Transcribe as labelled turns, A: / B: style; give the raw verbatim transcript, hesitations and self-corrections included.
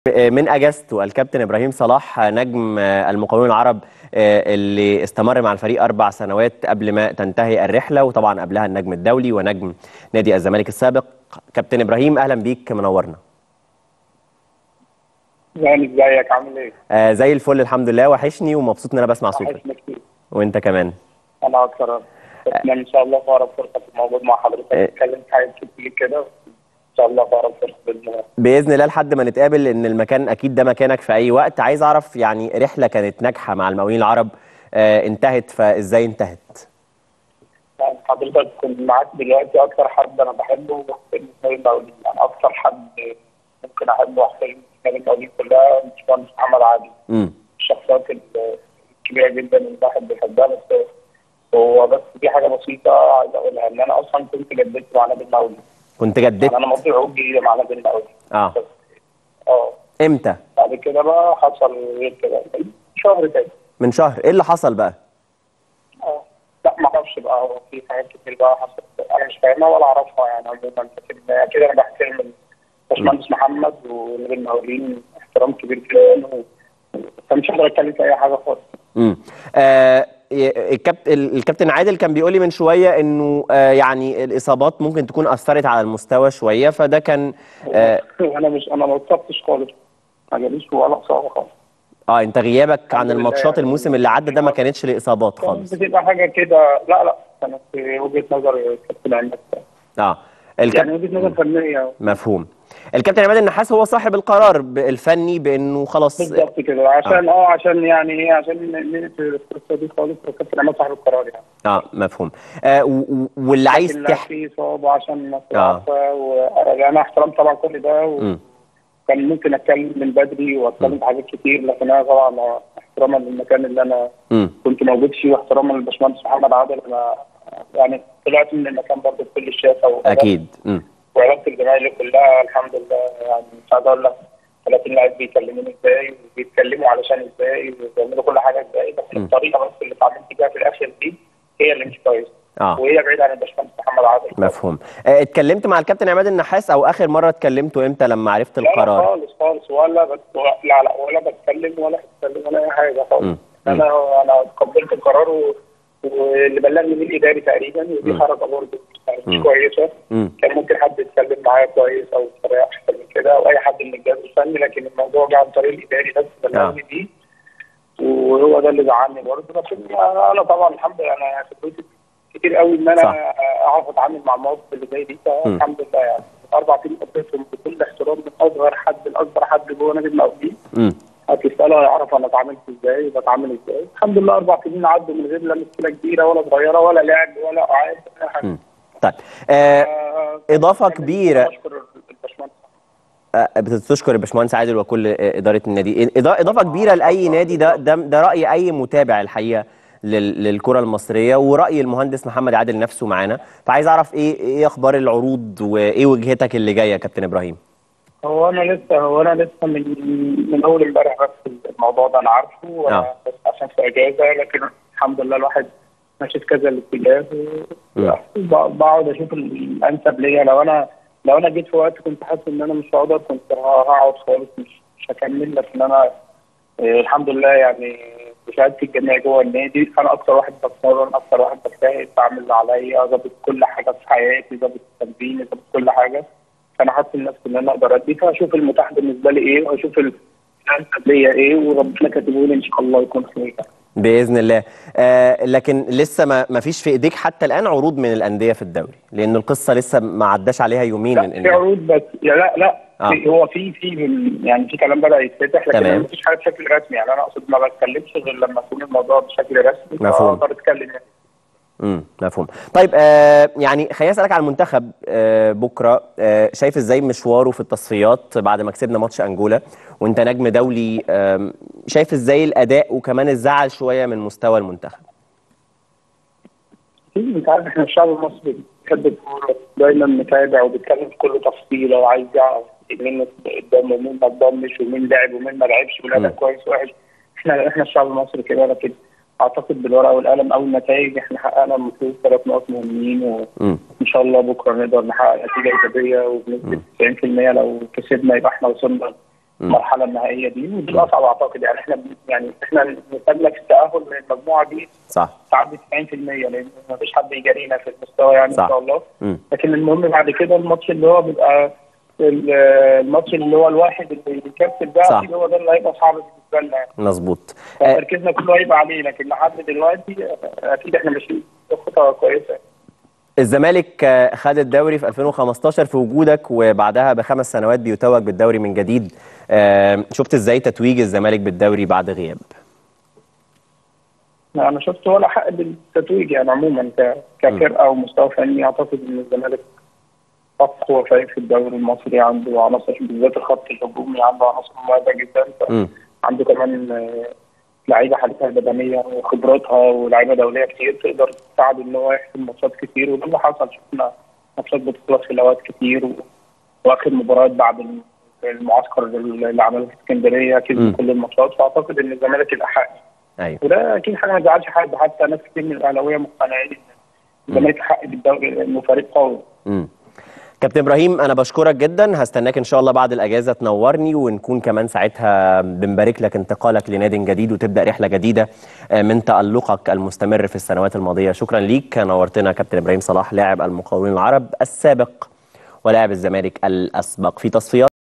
A: من اجازته الكابتن ابراهيم صلاح نجم المقاولون العرب اللي استمر مع الفريق اربع سنوات قبل ما تنتهي الرحله، وطبعا قبلها النجم الدولي ونجم نادي الزمالك السابق. كابتن ابراهيم اهلا بيك، منورنا.
B: يعني ازيك عامل ايه؟
A: آه زي الفل الحمد لله، وحشني ومبسوط ان انا بسمع صوتك.
B: وحشني كتير.
A: وانت كمان.
B: انا اكتر. اتمنى ان شاء الله في اقرب فرصه تكون موجود مع حضرتك نتكلم في حاجات كتير كده، ان شاء الله في اقرب فرصه باذن الله.
A: باذن الله لحد ما نتقابل، لان المكان اكيد ده مكانك في اي وقت. عايز اعرف يعني رحله كانت ناجحه مع المقاولين العرب آه انتهت، فازاي انتهت؟
B: يعني حضرتك كنت معاك دلوقتي اكتر حد انا بحبه في نادي المقاولين، يعني اكتر حد ممكن احبه واحترمه في نادي المقاولين كلها باشمهندس محمد عادل.
A: امم
B: الشخصيات الكبيره جدا اللي الواحد بيحبها، بس هو بس في حاجه بسيطه عايز اقولها، ان انا اصلا كنت جددت مع نادي المقاولين.
A: كنت جددت؟
B: يعني انا ماضي عقود جديده مع نادي المقاولين.
A: اه
B: اه
A: امتى؟
B: بعد كده بقى حصل غير كده شهر تاني.
A: من شهر. ايه اللي حصل بقى؟
B: اه لا ما اعرفش بقى، هو في حاجات كتير بقى حصلت انا مش فاهمها ولا اعرفها يعني عموما، لكن اكيد انا بحترم الباشمهندس محمد ونادي المقاولين احترام كبير جدا، فمش هقدر اتكلم في اي حاجه خالص.
A: امم آه الكابتن الكابتن عادل كان بيقول لي من شويه انه آه يعني الاصابات ممكن تكون اثرت على المستوى شويه، فده كان
B: آه انا مش انا ما اتصبتش خالص، ما جاليش ولا اصابه خالص.
A: اه انت غيابك عن الماتشات الموسم اللي عدى ده ما كانتش لاصابات خالص؟
B: بتبقى حاجه كده. لا لا كانت في وجهه نظر كابتن عماد.
A: اه الكابتن
B: يعني وجهه نظر فنيه.
A: مفهوم. الكابتن عماد النحاس هو صاحب القرار الفني بانه خلاص.
B: بالظبط كده، عشان اه, آه عشان يعني ايه عشان نقفل القصه دي خالص، الكابتن عماد صاحب القرار يعني.
A: اه مفهوم. آه واللي عايز
B: تح في اصابه عشان الناس عارفه، وانا احترم طبعا كل ده، وكان ممكن اتكلم من بدري واتكلم في حاجات كتير، لكن انا طبعا احتراما للمكان اللي انا م. كنت موجود فيه، واحتراما للباشمهندس محمد عادل، انا يعني طلعت من المكان برضه بكل الشافه.
A: اكيد.
B: وعلاقه الجماهير كلها الحمد لله، يعني مش عايز اقول لك ثلاثين لاعب بيكلموني ازاي وبيتكلموا علشان ازاي وبيعملوا كل حاجه ازاي، بس الطريقه بس اللي اتعاملت بيها في الاخر دي هي اللي مش كويسه. اه وهي بعيده عن الباشمهندس محمد عادل.
A: مفهوم. اه اتكلمت مع الكابتن عماد النحاس، او اخر مره اتكلمتوا امتى لما عرفت القرار؟
B: لا خالص خالص، ولا بت... لا لا ولا بتكلم ولا بتكلم ولا اي حاجه خالص. انا انا قبلت القرار و... واللي بلغني من الاداري تقريبا، ودي حركه برضه مش كويسه. مم. كان ممكن حد يتكلم معايا كويس او بطريقه احسن من كده، او اي حد من الجهاز الفني، لكن الموضوع جه عن طريق الاداري بس بلغني دي، وهو ده اللي زعلني برضه. لكن انا طبعا الحمد لله انا خبرتي كتير قوي ان انا اعرف اتعامل مع المواقف اللي زي دي، فالحمد لله يعني اربع سنين قضيتهم بكل احترام من اصغر حد لاكبر حد جوه نادي المقاولين. هتسأله هيعرف انا اتعاملت ازاي وبتعامل ازاي. الحمد لله اربع سنين عدوا من غير لا مشكله كبيره ولا صغيره ولا لعب ولا قعاد ولا حاجه.
A: طيب آه آه اضافه كبيره.
B: بشكر الباشمهندس.
A: آه بتشكر الباشمهندس عادل وكل آه اداره النادي. اضافه كبيره لاي نادي، ده ده, ده راي اي متابع الحقيقه للكره المصريه، وراي المهندس محمد عادل نفسه معانا. فعايز اعرف ايه ايه اخبار العروض وايه وجهتك اللي جايه يا كابتن ابراهيم؟
B: هو انا لسه هو انا لسه من من اول امبارح بس الموضوع ده انا عارفه، آه. بس عشان في اجازه، لكن الحمد لله الواحد ماشي في كذا الاتجاه، بقعد اشوف الانسب ليا. لو انا لو انا جيت في وقت كنت حاسس ان انا مش هقدر كنت هقعد خالص، مش مش هكمل. لكن انا آه الحمد لله يعني بشهاده الجميع جوه النادي، انا اكتر واحد بتمرن، اكتر واحد بجتهد، بعمل اللي عليا، ظابط كل حاجه في حياتي، ظابط التمرين، ظابط كل حاجه. فانا حاسس نفسي ان انا اقدر ادي، فاشوف المتاح بالنسبه لي ايه، واشوف الانسب ليا ايه، وربنا كاتبه لي ان شاء الله يكون خير
A: باذن الله. آه لكن لسه ما ما فيش في ايديك حتى الان عروض من الانديه في الدوري، لان القصه لسه ما عداش عليها يومين.
B: لا من في عروض بس يا لا لا آه. في هو في في يعني في كلام بدا يتفتح، لكن ما فيش حاجه بشكل رسمي. يعني انا اقصد ما بتكلمش غير لما يكون الموضوع بشكل رسمي فاقدر اتكلم يعني.
A: امم مفهوم. طيب آه يعني خليني اسالك على المنتخب آه بكره. آه شايف ازاي مشواره في التصفيات بعد ما كسبنا ماتش انجولا وانت نجم دولي؟ آه شايف ازاي الاداء وكمان الزعل شويه من مستوى المنتخب؟
B: انت عارف احنا الشعب المصري بيحب الكوره، دايما متابع وبيتكلم في كل تفصيله، وعايز يعرف مين قدام ومين ما اتضمش ومين لعب ومين ما لعبش والاداء كويس وحش. احنا احنا الشعب المصري كده، لكن اعتقد بالورقه والقلم او النتائج احنا حققنا المفروض ثلاث نقط مهمين، وان شاء الله بكره نقدر نحقق نتيجه ايجابيه، وبنسبه تسعين في المية لو كسبنا يبقى احنا وصلنا المرحله النهائيه دي، ودي اصعب اعتقد. يعني احنا يعني احنا نتمنى في التاهل من المجموعه دي
A: صح
B: تعدي تسعين في المية، لان ما فيش حد يجارينا في المستوى يعني
A: صح.
B: ان شاء الله.
A: مم.
B: لكن المهم بعد كده الماتش اللي هو بيبقى الماتش اللي هو الواحد اللي بيكسب ده اكيد هو ده اللي هيبقى صعب بالنسبه لنا يعني.
A: مظبوط.
B: تركيزنا كله هيبقى عليه، لكن لحد دلوقتي اكيد احنا ماشيين بخطه كويسه.
A: الزمالك خد الدوري في ألفين وخمستاشر في وجودك، وبعدها بخمس سنوات بيتوج بالدوري من جديد. شفت ازاي تتويج الزمالك بالدوري بعد غياب؟
B: انا شفت ولا حق بالتتويج يعني عموما كفرقه ومستوى فني. اعتقد ان الزمالك اقوى فريق في الدوري المصري، عنده عناصر بالذات الخط الهجومي، عنده عناصر مميزه جدا. عنده كمان لعيبه حالتها البدنيه وخبراتها ولاعيبه دوليه كتير تقدر تساعد ان هو يحسم ماتشات كتير، وده اللي حصل. شفنا ماتشات بتخلص في اوقات كتير، واخر مباريات بعد المعسكر اللي عمله في اسكندريه كسب كل الماتشات. فاعتقد ان الزمالك الاحق.
A: ايوه،
B: وده اكيد حاجه ما تزعلش حد، حتى ناس كتير من الاهلاويه مقتنعين ان الزمالك احق بالدوري انه فريق قوي.
A: امم كابتن ابراهيم، انا بشكرك جدا. هستناك ان شاء الله بعد الاجازه تنورني، ونكون كمان ساعتها بنبارك لك انتقالك لنادي جديد وتبدا رحله جديده من تالقك المستمر في السنوات الماضيه. شكرا ليك، نورتنا كابتن ابراهيم صلاح لاعب المقاولون العرب السابق ولاعب الزمالك الاسبق. في تصفيات